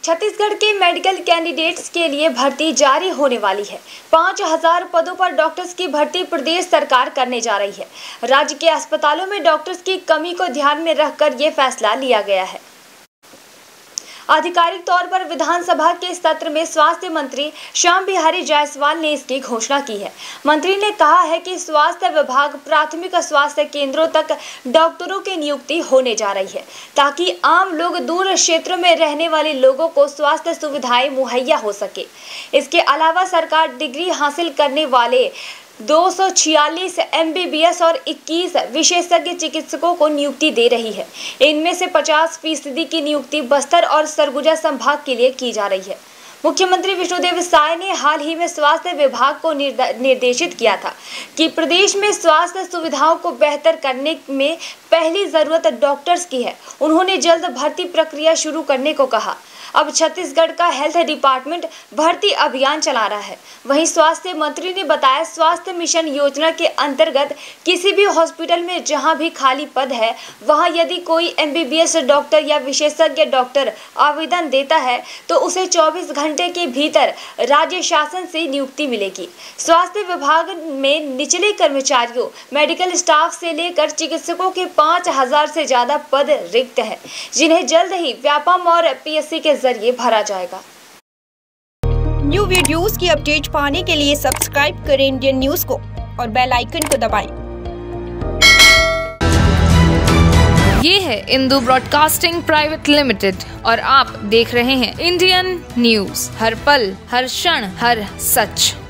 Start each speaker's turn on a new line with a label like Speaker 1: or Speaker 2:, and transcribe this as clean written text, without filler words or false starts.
Speaker 1: छत्तीसगढ़ के medical candidates के लिए भर्ती जारी होने वाली है। 5000 पदों पर डॉक्टर्स की भर्ती प्रदेश सरकार करने जा रही है। राज्य के अस्पतालों में डॉक्टर्स की कमी को ध्यान में रखकर यह फैसला लिया गया है। आधिकारिक तौर पर विधानसभा के सत्र में स्वास्थ्य मंत्री श्याम बिहारी जायसवाल ने इसकी घोषणा की है। मंत्री ने कहा है कि स्वास्थ्य विभाग प्राथमिक स्वास्थ्य केंद्रों तक डॉक्टरों की नियुक्ति होने जा रही है, ताकि आम लोग दूर क्षेत्रों में रहने वाले लोगों को स्वास्थ्य सुविधाएं मुहैया हो सके। इसके अलावा सरकार डिग्री हासिल करने वाले 246 MBBS और 21 विशेषज्ञ चिकित्सकों को नियुक्ति दे रही है। इनमें से 50% की नियुक्ति बस्तर और सरगुजा संभाग के लिए की जा रही है। मुख्यमंत्री विष्णुदेव साय ने हाल ही में स्वास्थ्य विभाग को निर्देशित किया था कि प्रदेश में स्वास्थ्य सुविधाओं को बेहतर करने में पहली जरूरत डॉक्टर्स की है। उन्होंने जल्द भर्ती प्रक्रिया शुरू करने को कहा। अब छत्तीसगढ़ का हेल्थ डिपार्टमेंट भर्ती अभियान चला रहा है। वहीं स्वास्थ्य मंत्री ने बताया, स्वास्थ्य मिशन योजना के अंतर्गत किसी भी हॉस्पिटल में जहां भी खाली पद है, वहां यदि कोई MBBS डॉक्टर या विशेषज्ञ डॉक्टर आवेदन देता है तो उसे 24 घंटे के भीतर राज्य शासन से नियुक्ति मिलेगी। स्वास्थ्य विभाग में निचले कर्मचारियों, मेडिकल स्टाफ से लेकर चिकित्सकों के 5000 से ज्यादा पद रिक्त हैं, जिन्हें जल्द ही व्यापम और PSC के जरिए भरा जाएगा।
Speaker 2: न्यू वीडियोस की अपडेट पाने के लिए सब्सक्राइब करें इंडियन न्यूज को और बेल आइकन को दबाएं।
Speaker 3: ये है इंदू ब्रॉडकास्टिंग प्राइवेट लिमिटेड और आप देख रहे हैं इंडियन न्यूज। हर पल, हर क्षण, हर सच।